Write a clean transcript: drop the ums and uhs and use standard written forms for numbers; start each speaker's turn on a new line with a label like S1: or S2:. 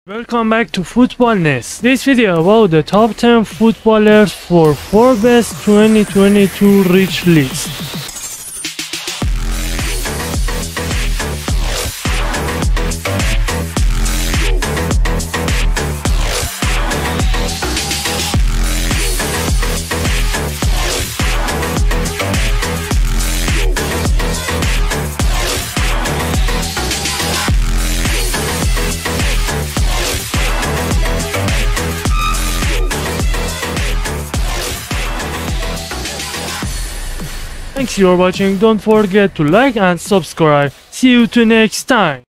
S1: Welcome back to Football Nest. This video about the top 10 footballers for Forbes 2022 Rich List. Thanks for watching. Don't forget to like and subscribe. See you to next time.